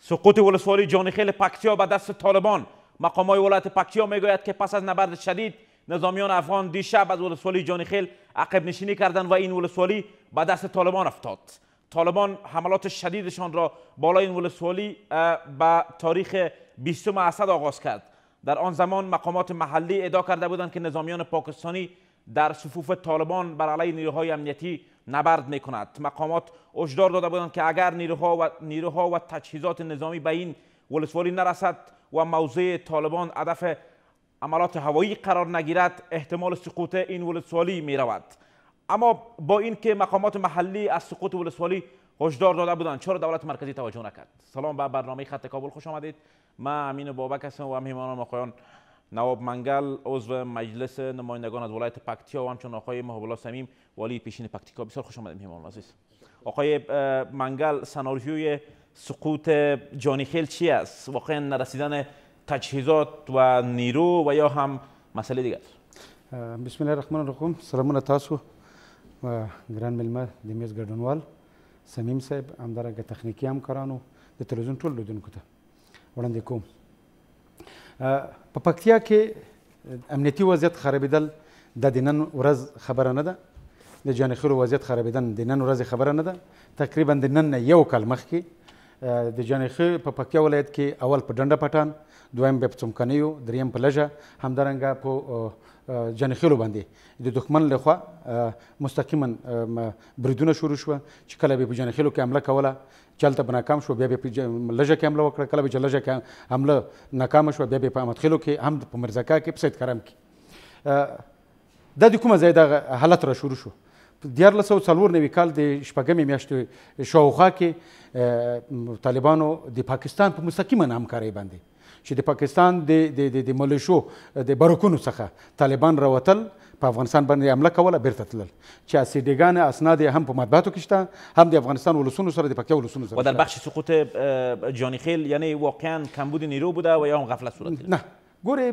سقوط ولسوالی جانخیل پکتیا به دست طالبان. مقامات ولایت پکتیا میگوید که پس از نبرد شدید نظامیان افغان دیشب از ولسوالی جانخیل عقب نشینی کردند و این ولسوالی به دست طالبان افتاد. طالبان حملات شدیدشان را بالای این ولسوالی به تاریخ 20 اسد آغاز کرد. در آن زمان مقامات محلی ادعا کرده بودند که نظامیان پاکستانی در صفوف طالبان بر علیه نیروهای امنیتی نبرد میکند. مقامات هشدار داده بودند که اگر نیروها و تجهیزات نظامی به این ولسوالی نرسد و موضع طالبان هدف عملات هوایی قرار نگیرد، احتمال سقوط این ولسوالی می رود. اما با اینکه مقامات محلی از سقوط ولسوالی هشدار داده بودند، چرا دولت مرکزی توجه نکرد؟ سلام به برنامه خط کابل، خوش آمدید. من امین بابک هستم و مهمانان آقایان نواب منگل عضو مجلس نمایندگان از ولایت پکتیا و همچنین آقای محب الله صمیم والی پیشین پکتیکا. بسیار خوش آمدید مهمان عزیز. آقای منگل، سناریوی سقوط جانخیل چی است؟ واقعا نرسیدن تجهیزات و نیرو و یا هم مسئله دیگر؟ بسم الله الرحمن الرحیم. سلامونه تاسو و ګران مېلمه د میز ګډونوال صمیم صاحب، همدارنګه تخنیکي همکارانو د تلویزیون ټول لیدونکو ته وړاندې کوم. په پکتیا کې امنیتي وضعیت خرابېدل د نن ورځ خبره نه ده. د جانخیلو وضعیت خرابېدن د نن ورځې خبره نه ده. تقریبا د نن نه یو کال مخکې د جانخیل په پکتیا ولایت کې اول په ډنډه پټان، دویم بیا په څمکنیو، دریم په لژه، همدارنګه په جانخیلو باندې د دښمن لخوا مستقیما بریدونه شروع شوه چې کله به په جانخیلو کې حمله کوله چلته به ناکام شو، بیا به په لژه کې حمله وکړه، کله به چې لژه کې حمله ناکامه شوه بیا به په احمدخیلو کې، هم په مرزکا کې، په سید کرم کې. دا د کومه ځای دغه حالت را شروع شو؟ 1994 کال د شپږمې میاشتې شاوخوا کې طالبانو د پاکستان په مستقیما همکارۍ باندې چې د پاکستان د ملیشو د برکونو څخه طالبان راوتل، په افغانستان باندې حمله کوله، بیرته تلل، چې اسیدګان اسناد هم په مطبوعاتو کې شته، هم د افغانستان ولسونو سره د پکتیا ولسونو سره. و در بخش سقوط جانخیل یعنی واقعا کمبود نیرو بوده و یا هم غفلت صورت گرفت؟ نه، ګورې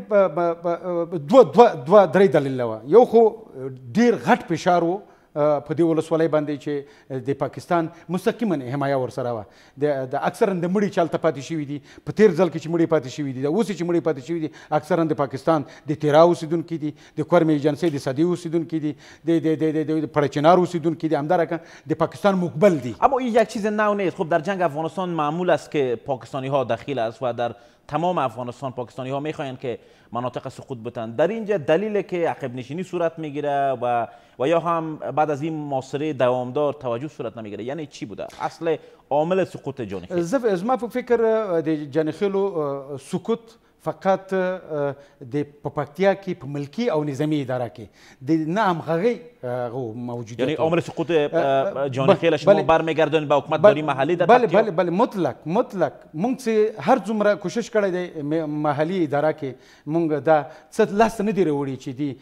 دوه درې دلیل وه. یو خو ډیر غټ فشار و په دې ولسوالۍ باندې چې د پاکستان مستقیما حمایه ورسره وه. د اکثرا د مړي چې هلته پاتې شوي دي، په تیر ځل کې چې مړي پاتې شوي دي، د اوس چې مړي پاتې شوي دي، اکثرا د پاکستان د تیرا اوسیدونکي دي، د کورم ایجنسۍ د صدی اوسیدونکي دي، د پړچنار اوسیدونکي دي، همدارنګه د پاکستان مقبل دي. اما این یک چیز نو نیست. خب در جنگ افغانستان معمول است که پاکستانی ها دخیل است و در تمام افغانستان پاکستانی ها میخواهند که مناطق سقوط بتن. در اینجا دلیل که عقب نشینی صورت میگیره و یا هم بعد از این محاصره دوامدار توجه صورت نمیگیره، یعنی چی بوده اصل عامل سقوط جانخیل؟ زما په فکر د جانخیلو سقوط فقط د پکتیا کې په ملکی او نظامی اداره کې د نه همغږۍ موجودیت، یعنی عامل سقوط جانخیل شما برمیگردونید به حکومتداری محلی در پکتیا؟ بله مطلق مونږ چې هر څومره کوشش کړی دی محلي اداره کې مونږ دا څه لاس نه دی راوړي چې دی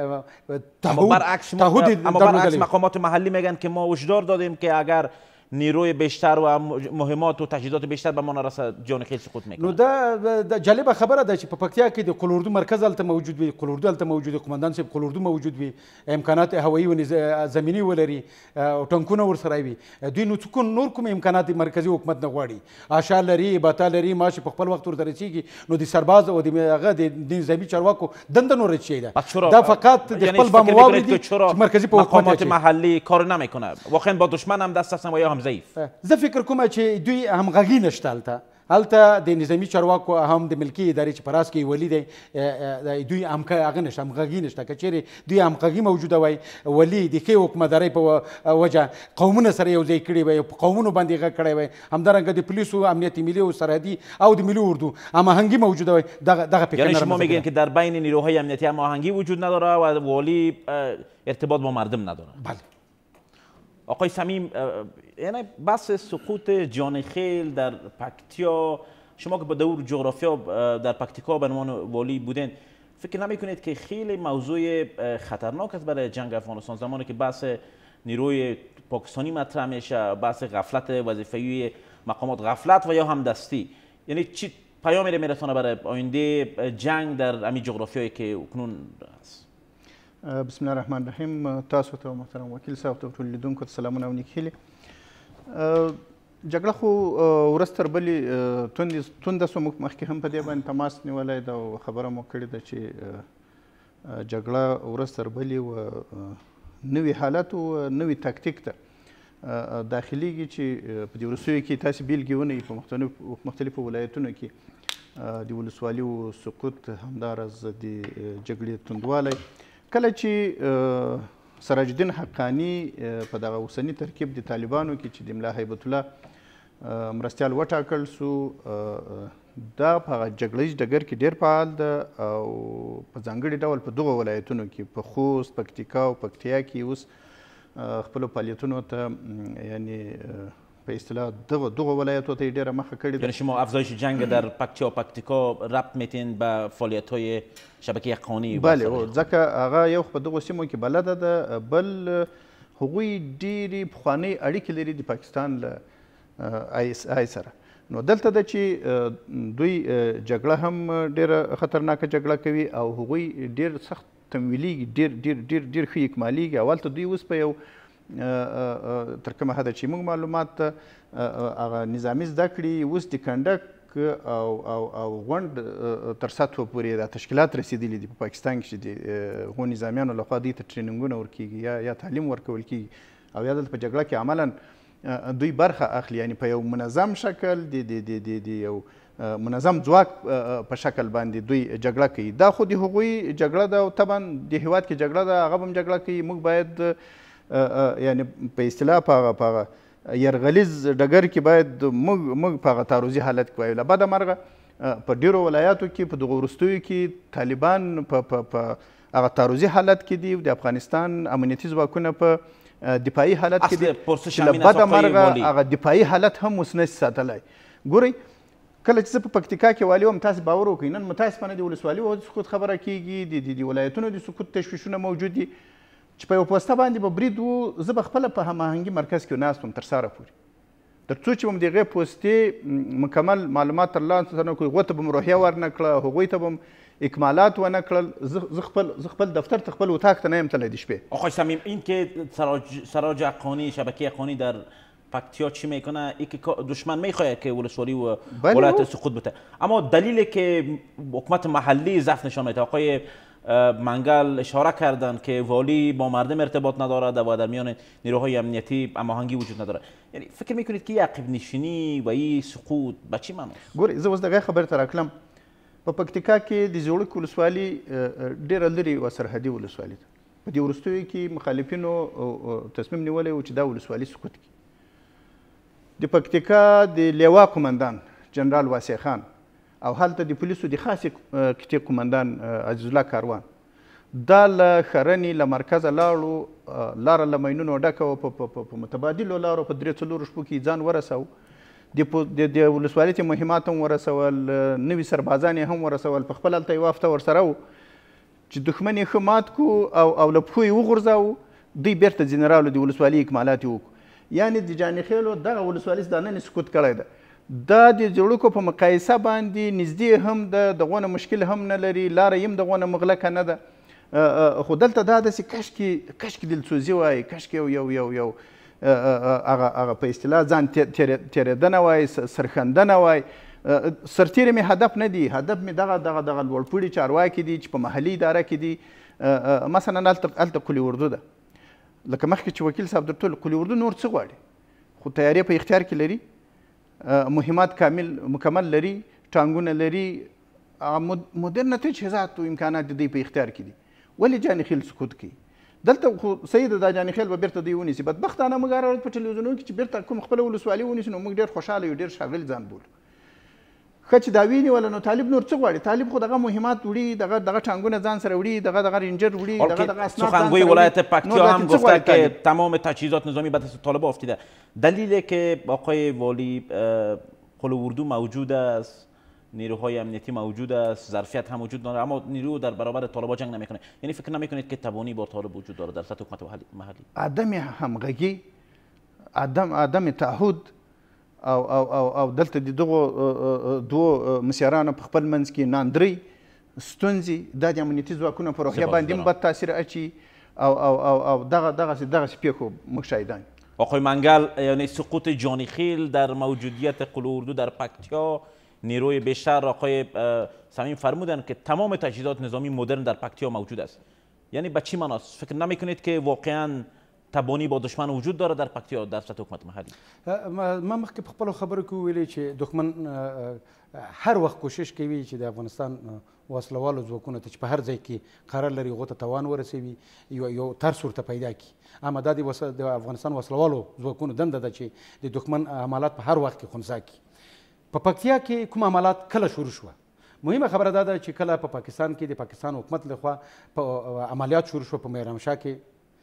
اما برعکس مقامات محلی میگن که ما هشدار دادیم که اگر نیروی بیشتر و مهمات و تجهیزات بیشتر به ما نرسه جانخیل سقوط میکنه. نو دا جالبه خبره ده چې په پکتیا کې د قلوردو مرکز هلته موجود وي، قلوردو هلته موجود وي، قمندان صاحب قلوردو موجود وي، امکانات هوایي و زمینی ولري او ټانکونه ورسره وي. دوی نو نور کوم امکانات مرکزي حکومت نه غواړي، آشا لري، باتا لري، معاش په خپل وخت ورته رسیږي. نو د سرباز او هغه د نظامي چارواکو دنده نور چي ده، دا فقط د خپل بمواوري دي چې مرکزي په مقامات محلی کار نمیکنه. واقعا با دشمن هم دست هستن و یا هم ضعیف. زه فکر کوم چې دوی همغږي نشته هلته د نظامي چارواکو هم د ملکي ادارې چې په راس کې ولی دی دوی هغه نشته، همغږي نشته. که چیرې دوی همغږي موجوده وای، ولی د ښې حکومتدارۍ په وجه قومونه سره یو ځای کړي وای، په قومونو باندې غږ کړی وای، همدارنګه د پولیسو امنیت ملي او سرحدي او د ملي اردو هماهنګي موجوده وای. دغه فکر یعنی شما میگین که در بین نیروهای امنیتی هماهنگی وجود نداره و والی ارتباط با مردم نداره؟ بله. آقای صمیم، یعنی بحث سقوط جانخیل در پکتیا، شما که با دور جغرافیا در پکتیکا به عنوان والی بودین، فکر نمیکنید که خیلی موضوع خطرناک است برای جنگ افغانستان زمانی که بحث نیروی پاکستانی مطرح میشه، بحث غفلت وظیفه‌ای مقامات، غفلت و یا همدستی، یعنی چی پیامی میرسونه برای آینده جنگ در همین جغرافیایی که اکنون هست؟ بسم الله الرحمن الرحیم. تاسو ته محترم وکیل صاحب ته ټول لیدونکو ته سلامونه او نیک هیلې. جګړه خو ورځ تر بلې تونده سوه. موږ مخکې هم په دې باندې تماس نیولی ده او خبره مو کړې ده چې جګړه ورځ تر بلې نوي حالت او نوي تکتیک ته داخلیږي چې په دې وروستیو کې تاسې بیلګې ونیئ په مختلفو ولایتونو کې د ولسوالیو سقوط، همداراز د جګړې توندوالی. کله چې سراج الدین حقاني په دغه اوسني ترکیب د طالبانو کې چې د ملا هیبت الله مرستیال وټاکل سو، دا په هغه جګړیز ډګر کې ډېر فعال ده او په ځانګړي ډول په دغو ولایتونو کې په خوست، پکتیکا او پکتیا کې اوس خپلو فعالیتونو ته یعنی به اصطلاح دغو ولایتو ته ډیره مخه کړې ده. یعنی شما افزایش جنگ در پکتیا و پکتیکا ربط میتین به فعالیت‌های شبکه قانی؟ بله، ځکه هغه یو په دغو سیمو کې بلده ده، بل هغوی ډېرې پخوانۍ اړیکې لري د پاکستان له آی سره. نو دلته ده چې دوی جګړه هم ډېره خطرناکه جګړه کوي او هغوی ډېر سخت تمویلیږي، ډېر ښه اکمالیږي. اول ته دوی اوس په یو تر کومه حده چې موږ معلومات هغه نظامي زده کړي اوس د کنډک او غونډ تر سطحو پورې دا تشکیلات رسېدلي دي په پاکستان کې چې د هغو نظامیانو لخوا دوی ته ټریننګونه ورکېږي یا تعلیم ورکول کېږي او یا دلته په جګړه کې عملا دوی برخه اخلي، یعنی په یو منظم شکل د یو منظم ځواک په شکل باندې دوی جګړه کوي. دا خو د هغوی جګړه ده او طبعا د هېواد کې جګړه ده، هغه هم جګړه کوي. موږ باید یعنی په اصطلاح په هغه یرغلیز ډګر کې باید موږ په هغه تعرضي حالت کې وایو. له بده مرغه په ډېرو ولایاتو کې په دغو وروستیو کې طالبان په هغه تعرضي حالت کې دي، د افغانستان امنیتي ځواکونه په دفاعي حالت کې دي چې له بده مرغه هغه دفاعي حالت هم اوس نشي ساتلی. ګورئ، کله چې زه په پکتیکا کې والي وم، تاسې باور وکړئ نن متاسفانه د ولسوالي د سقوط خبره کېږي، د ولایتونو د سقوط تشویشونه موجود دي چې په یو پوسته باندې به برید و. زه به خپله په هماهنګي مرکز کې ناست وم تر سهاره پورې، تر څو چې به م د هغې پوستې مکمل معلومات ترلاسه نه کړو. هغو ته به م روحیه ورنه کړه، هغوی ته به م اکمالات ونه کړل. زه خپل دفتر ته خپل اتاق ته نه یم تللی د شپې. آقای صمیم، این که سراج حقانی شبکه حقانی در پکتیا چی میکنه؟ این که دشمن میخواهد که ولسوالی و ولایت سقوط بده، اما دلیلی که حکومت محلی ضعف نشان میده، آقای منگل اشاره کردن که والی با مردم ارتباط ندارد و در میان نیروهای امنیتی هماهنگی وجود نداره. یعنی فکر میکنید که عقب نشینی و این سقوط به چی معنی است؟ ګورئ، زه اوس دغه خبرې ته راکلم. په پکتیکا کې د زیړک ولسوالي ډېره لرې و سرحدي ولسوالي ده. په دې وروستیو کې مخالفینو تصمیم نیولی و چې دا ولسوالي سقوط کړي. د پکتیکا د لیوا قمندان جنرال واسع خان او هلته د پولیسو د خاصې کتې قمندان عزیز الله کاروان دا له ښرنې له مرکزه لاړو، لاره له ماینونو ډکه وه، په متبادلو لارو په 3-4 شپو کې ځان ورسوه. د ولسوالۍ ته مهمات هم ورسول، نوي سربازان یې هم ورسول. په خپل هلته یوه هفته ورسره و چې دښمن یې ښه مات کړو او له پښو یې وغورځاوه. دوی بیرته ځینې راغلو، د ولسوالۍ اکمالات یې وکړو. یعنې د جانخیلو دغه ولسوالي دا نن سقوط کړی ده. دا د زړکو په مقایسه باندې نږدې هم ده، دغونه مشکل هم نه لري، لاره یې هم دغونه مغلقه نه ده. خو دلته دا داسې کشکې دلسوزي وایي، کشکې یو هغه په اصطلاح ځان تېرېدنه وایي، سرښندنه وایي. سرتیری مې هدف نه دی، هدف مې دغه لوړپوړي چارواکي دي چې په محلي اداره کې دي. مثلا هلته قلي اردو ده، لکه مخکې چې وکیل صاحب درته ویل، قلي اردو نور څه غواړي؟ خو تیارې په اختیار کې لري، مهمات مکمل لري، ټانګونه لري، مدرنه تجهیزات او امکانات د دوی په اختیار کې دي. ولې جانخیل سقوط کوي؟ دلته خو صحیح ده، دا جانخیل به بیرته دوی ونیسي. بدبختانه موږ هره ورځ په ټلویزیونونو کې چې بیرته کوم خپله ولسوالي ونیسو نو موږ ډېر خوشحاله یو، ډېر ښاغلي ځان بولو. ښه چې دا وینیوله نو طالب نور څه غواړي؟ طالب خو دغه مهمات وړي، دغه ټانګونه ځان سره وړي، دغه رینجر وړي، دغه اسناد. سخنگوی ولایت پکتیا هم گفته که تمام تجهیزات نظامی به دست طالب افتیده. دلیلی که آقای والی قلو اردو موجود است، نیروهای امنیتی موجود است، ظرفیت هم وجود داره، اما نیرو در برابر طالبان جنگ نمیکنه. یعنی فکر نمیکنید که توانی با طالب وجود داره در سطح حکومت محلی؟ عدم همغږي، عدم تعهد او دلته د دغو دوو مسیرانو په خپل منځ کې ناندرۍ ستونزې دا د امنیتي ځواکونو په روحیه باندې هم بد تاثیر اچي او دغسې پیښو موږ شاهدان. آقای منگل، یعنی سقوط جانیخیل در موجودیت قل اردو در پکتیا، نیروی بیشتر، آقای صمیم فرمودن که تمام تجهیزات نظامی مدرن در پکتیا موجود است. یعنی به چی معناست؟ فکر نمیکنید که واقعا تبانی با دشمن وجود داره در پکتیا در سطح حکومت محلی؟ ما مخکې په خپلو خبرو کې وویلې چې دښمن هر وخت کوشش کوي چې د افغانستان وسلوالو ځواکونو ته چې په هر ځای کې قرار لري هغو ته تاوان ورسوي، یو ترس ورته پیدا کړي. اما دا د افغانستان وسلوالو ځواکونو دنده ده چې د دښمن عملات په هر وخت کې خنثی کړي. په پکتیا کې کوم عملات کله شروع شوه؟ مهمه خبره دا ده چې کله په پاکستان کې د پاکستان حکومت لخوا په عملیات شروع شوه په میرامشاه کې،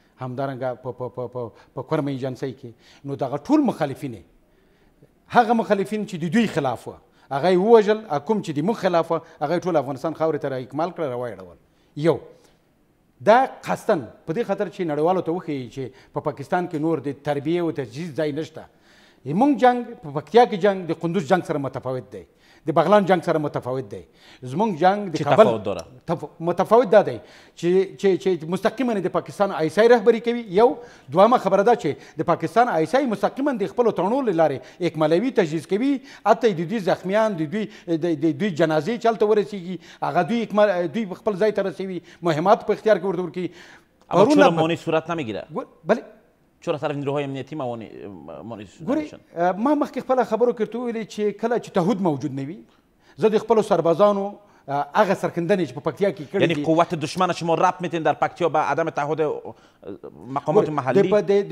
همدارنګه په کرمه ایجنسۍ کې، نو دغه ټول مخالفین هغه مخالفین چې د دوی خلاف وه هغه یې ووژل، کوم چې د موږ خلاف وه هغه یې ټول افغانستان خاورې ته رااکمال کړه، راوایړول. یو دا قصدن په دې خاطر چې نړیوالو ته وښیي چې په پاکستان کې نور د تربیې او تجهیز ځای نشته. موږ جنگ په پکتیا کې جنگ د قندوز جنگ سره متفاوت دی، د بغلان جنگ سره متفاوت دی. زموږ جنگ د کابل متفاوت دا دی چې مستقیما د پاکستان آیسای رهبري کوي. یو دویمه خبره ده چې د پاکستان آیسای مستقیما د خپلو تړونو له لارې اکمالوي تجهیز کوي، حتی د دوی زخمیان د دوی جنازې چې هلته ورسیږي هغه دوی خپل ځای ته رسوي، مهمات په اختیار کې ورته ورکوي. اما چرا مانی صورت نمیگیره؟ بله چرا طرف نیروهای امنیتی مانی ګورې ما مخکې خپله خبرو کې ورته وویلې چې کله چې تعهد موجود نه وي، زه د خپلو سربازانو هغه سرښندنې چې په پکتیا کې کړي، یعنی قوت دشمن شما ربط میتین در پکتیا به عدم تعهد مقامات محلی؟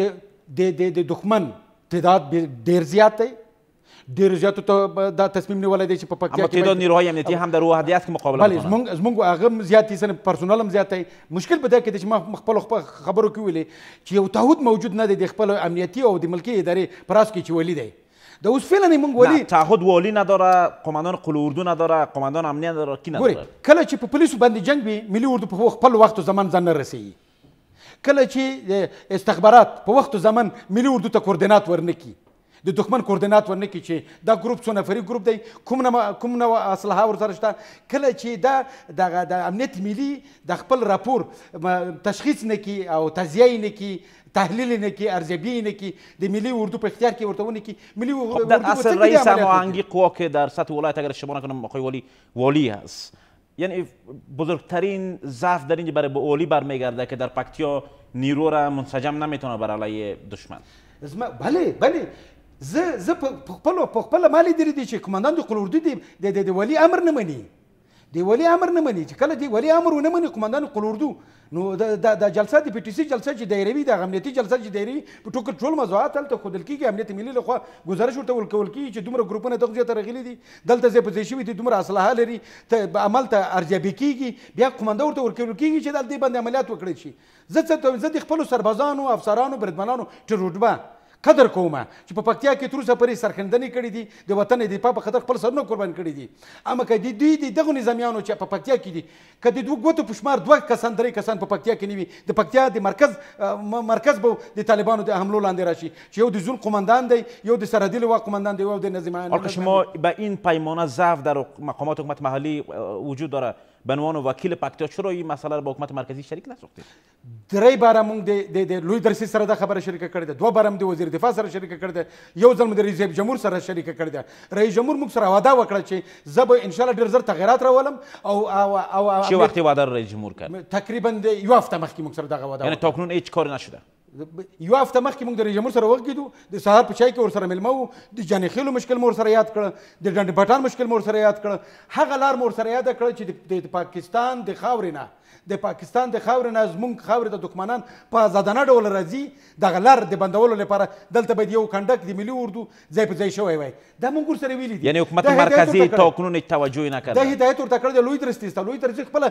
د دښمن تعداد ډېر زیات دی، ډېر زیاتو ته دا تصمیم نیولی دی چې په پکتیا کې تعداد نیروهای امنیتی هم در وحدت کې مقابله بله زموږ هغه هم زیات دي، پرسونل هم زیات دی. مشکل په دا کې دی چې ما خپلو خبرو کې ویلې چې یو تعهد موجود نه دی د خپلو امنیتي او د ملکي ادارې په راس کې چې ولی دی. دا اوس فعلا موږ ولی تعهد والی نداره، قماندان قل اردو نداره، قماندان امنیت نداره، کی نداره؟ کله چې په پولیسو باندې جنگ وي ملي اردو په خپل وخت و زمان ځان نه رسوي. کله چې استخبارات په وخت و زمان ملي اردو ته کوردینات ورنکي، د دښمن کوردینات ورنکي چې دا ګروپ څو نفري ګروپ دی، کوم نوع اسلحه ورسره شته. کله چې د امنیت ملي د خپل راپور تشخیص نه کي او تجزیه نه کي، تحلیل نه کي، ارزیابی نه کي، د ملي اردو په اختیار کې ورته ونه کي. ملي اردو در اصل رئیس هماهنگی قوا که در سطح ولایت اگر اشتباه نکنم آقای والی هست، یعنی بزرگترین ضعف در اینجا برای والی برمیگرده که در پکتیا نیرو را منسجم نمیتونه بر علیه دشمن. بله زه په خپله ما لیدلي دي چې قماندان د قل اردو د ولي امر نه مني، د ولي امر نه مني. چې کله د ولي امر ونه مني قماندان قل اردو، نو د جلسه د پی ټي سي جلسه چې دایروي، د امنیتي جلسه چې دایروي په ټول موضوعات هلته ښودل کېږي. امنیت ملي لخوا گزارش ورته ورکول کېږي چې دومره ګروپونه دغه ځای ته راغلي دي، دلته ځای په ځای شوي دي، دومره اسلحه لري، عمل ته ارزیابي کېږي، بیا قمانده ورته ورکول کېږي چې دلته باندې عملیات وکړی شي. زه د خپلو سربازانو، افسرانو، بریدمنانو ټرودبه قدر کوم چې په پکتیا کې تر اوسه پورې سرښندنې کړي دي، د وطن د دفاع په خاطر خپل سرونه قربان کړي دي. اما که د دوی د دغو نظامیانو چې په پکتیا کې دي، که د دوه ګوتو په شمار 2 کسان 3 کسان په پکتیا کې نه وي، د پکتیا د مرکز به د طالبانو د حملو لاندې راشي چې یو د زون قماندان دی، یو د سرحدي لوا قماندان دی، یو د نظامیان. شما به این پیمانه ضعف در مقامات حکومت محلی وجود داره، به عنوان وکیل پکتیا چرا این مسئله رو با حکومت مرکزی شریک نساختید؟ 3 باره موږ د لوی درسي سره دا خبره شریکه کړې ده، 2 باره د وزیر دفاع سره شریکه کړې ده، یو ځل د رئیس جمهور سره شریکه کړې ده. رئیس جمهور موږ سره وعده وکړه چې زه به ان شاء الله ډېر زر تغیرات راولم. او چه وقتی وعده رئیس جمهور کرد؟ تقریبا یو هفته مخکې موږ سره دغه وعده، یعنی تاکنون هیچ کاری نشده. یو هفته مخکې موږ د رئیس جمهور سره وغږېدو، د سهار په چای کې ورسره مېلمه وو، د جانخیلو مشکل مو ورسره یاد کړه، د ډنډ پټان مشکل مو ورسره یاد کړه، هغه لار مو ورسره یاده کړه چې د پاکستان د خاورې نه زموږ خاورې ته دښمنان په ازادانه ډول راځي، دغه لار د بندولو لپاره دلته باید یو کنډک د ملي اردو ځای په ځای شوی وای. دا موږ ورسره ویلي دي. یعنی حکومت مرکزی تاکنون هیچ توجهی نکرده. دا هدایت ورته کړی دی لوی درستي ته، لوی درستي خپله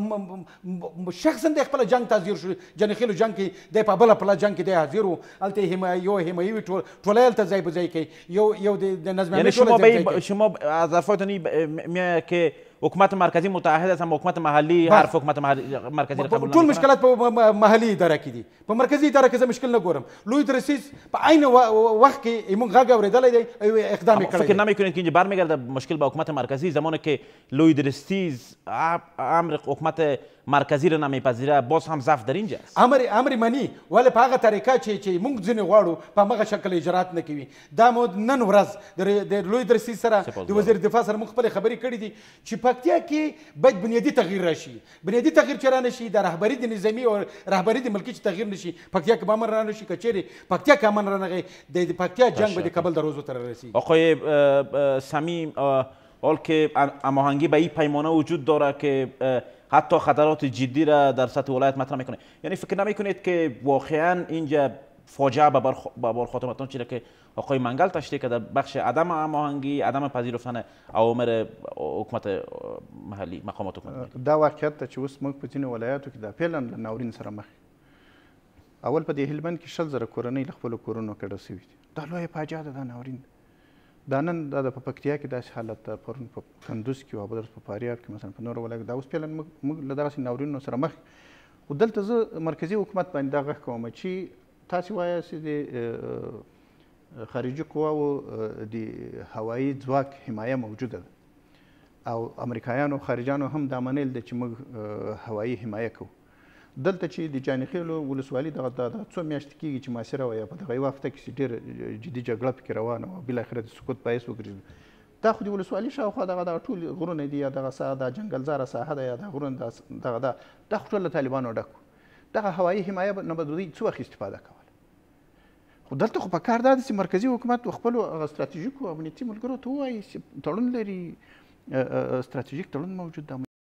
شخصا د خپله جنګ ته حاضر شو، جنخیلو جنګ کې دی، په بله پله جنګ کې دی حاضر و، هلته یو حمایي وي، ټوله هلته ځای په ځای کوي، یو د نظم. یعنی شما از حرفاتون میاد که حکومت مرکزی متحد است اما حکومت محلی حرف حکومت مرکزی را قبول ټول نمی‌کنه. مشکلات په محلي اداره کې دي. په مرکزي اداره کې زه مشکل نه ګورم. لوی درسیز په عین وقت کې موږ غږ اورېدلی دی او اقدام یې اما کړی فکر دی. نمی‌کنید که اینجا برمیگرده مشکل به حکومت مرکزی زمانی که لوی درستیز امر حکومت مرکزی را نمیپذیره باز هم ضعف در اینجا است. امر مني ولې په هغه طریقه چې موږ ځینې غواړو په همغه شکل اجرات نه کوي. دا مو نن ورځ د لوی درسیز سره د وزیر دفاع سره موږ خپلې خبرې کړې دي چې پکتیا کې باید بنیادي تغییر راشي. بنیادي تغییر چې رانشي د رهبري د نظامي او رهبري د ملکي چې تغییر نشي پکتیا کې به امن رانشي که چیرې پکتیا کې امن رانغی د پکتیا جنگ به د کابل در روزو ته رسیږي. آقای صمیم حال که هماهنگی به این پیمانه وجود داره که حتی خطرات جدی را در سطح ولایت مطرح میکنه، یعنی فکر نمیکنید که واقعا اینجا فاجعه به بار خاتمتون چیزی که آقای منگل تشریح کرده بخش عدم هماهنگی، عدم پذیرفتن اوامر حکومت محلی، مقامات حکومت دا واقعیت ته چې اوس موږ په ځینو ولایاتو کې د فعلا له ناورین سره مخ اول په دې هلمند کې 100,000 کورنۍ له خپلو کورونو کډه سوي دي. دا لویه فاجعه ده. دا ناورین ده. دا نن دا د پکتیا کې داسې حالت ده، پرون په کندوز کې او بل په فاریاب کې مثلا په نورو ولایتو دا اوس فعلا موږ له دغسې ناورینونو سره مخ. خو دلته زه مرکزي حکومت باندې دا غږ کوم چې تاسې وایاست د خارجي قواو د هوایي ځواک حمایه موجوده ده او امریکایانو خارجانو هم دا منل ده چې موږ هوایي حمایه کوو. دلته چې د جانخیلو ولسوالي دغه څو میاشتې کېږي چې محاصره وه یا په دغه یوه هفته کې چې ډېره جدي جګړه پکې روانه وه، بالاخره د سقوط باعث وګرځېدو. دا خو د ولسوالي شاوخوا دغه ټول غرونه دي یا دغه ساحه دا جنګلزاره ساحه ده یا دا غرونه دغه دا خو ټول له طالبانو ډک وو. دغه هوایي حمایه نه به دوی څه وخت استفاده کوله. خو دلته خو په کار دا ده چې مرکزي حکومت خپلو هغه ستراتیژیکو امنیتي ملګرو ته ووایي چې تړون لري، ستراتیژیک تړون موجود ده.